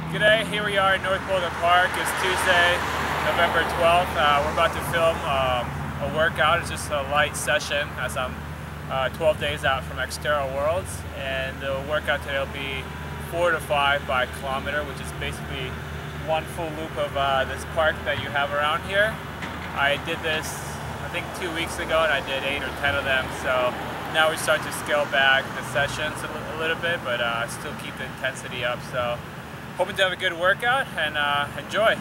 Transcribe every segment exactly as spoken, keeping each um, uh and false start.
G'day, here we are at North Boulder Park. It's Tuesday, November twelfth. Uh, we're about to film um, a workout. It's just a light session as I'm uh, twelve days out from XTERRA Worlds. And the workout today will be four to five by kilometer, which is basically one full loop of uh, this park that you have around here. I did this, I think, two weeks ago, and I did eight or ten of them. So now we start to scale back the sessions a, a little bit, but uh, still keep the intensity up. So hoping to have a good workout and uh, enjoy.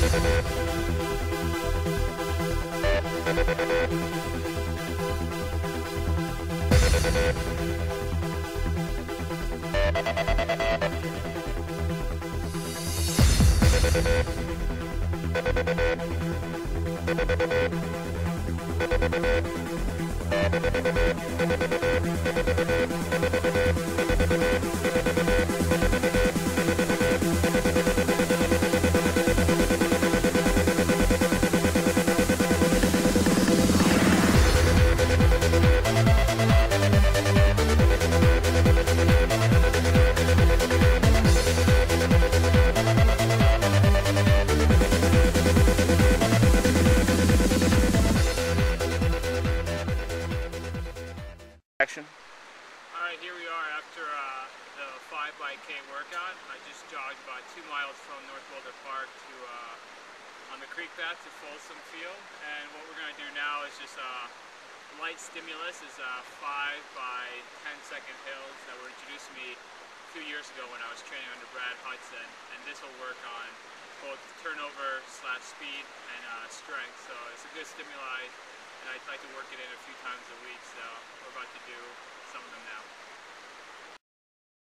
Action. Alright, here we are after uh, the five by K workout. I just jogged about two miles from North Boulder Park to uh, on the creek path to Folsom Hill. And what we're going to do now is just uh, light stimulus. Is uh, five by ten second hills that were introduced to me a few years ago when I was training under Brad Hudson. And this will work on both turnover slash speed and uh, strength. So it's a good stimuli. And I'd like to work it in a few times a week, so we're about to do some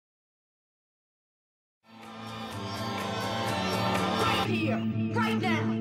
of them now. Right here, right now.